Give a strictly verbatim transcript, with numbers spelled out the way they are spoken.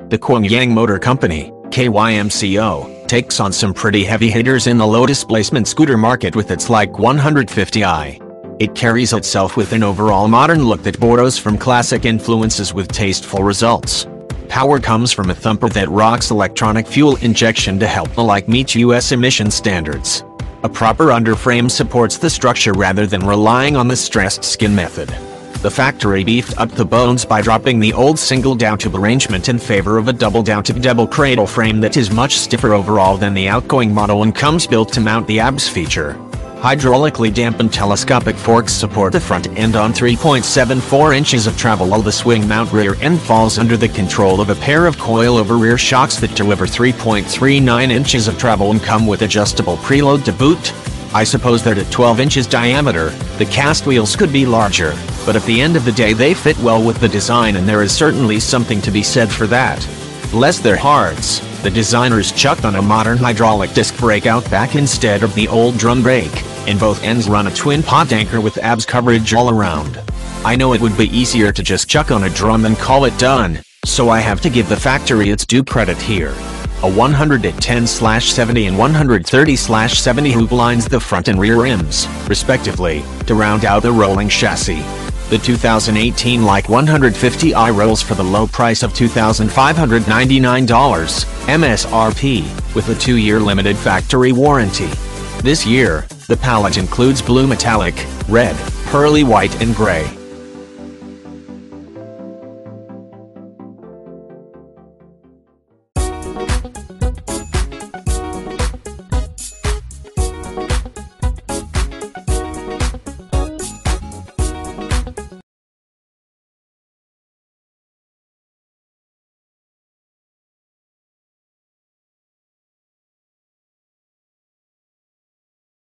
The Kwangyang Motor Company, K Y M C O, takes on some pretty heavy hitters in the low displacement scooter market with its Like one fifty i. It carries itself with an overall modern look that borrows from classic influences with tasteful results. Power comes from a thumper that rocks electronic fuel injection to help the Like meet U S emission standards. A proper underframe supports the structure rather than relying on the stressed skin method. The factory beefed up the bones by dropping the old single down-tube arrangement in favor of a double down-tube double cradle frame that is much stiffer overall than the outgoing model and comes built to mount the A B S feature. Hydraulically dampened telescopic forks support the front end on three point seven four inches of travel, while the swing mount rear end falls under the control of a pair of coil-over rear shocks that deliver three point three nine inches of travel and come with adjustable preload to boot. I suppose that at twelve inches diameter, the cast wheels could be larger, but at the end of the day they fit well with the design, and there is certainly something to be said for that. Bless their hearts, the designers chucked on a modern hydraulic disc brake out back instead of the old drum brake, and both ends run a twin pot anchor with A B S coverage all around. I know it would be easier to just chuck on a drum and call it done, so I have to give the factory its due credit here. A one ten seventy and one thirty seventy hoop lines the front and rear rims, respectively, to round out the rolling chassis. The two thousand eighteen Like one fifty i rolls for the low price of two thousand five hundred ninety-nine dollars, M S R P, with a two-year limited factory warranty. This year, the palette includes blue metallic, red, pearly white and gray.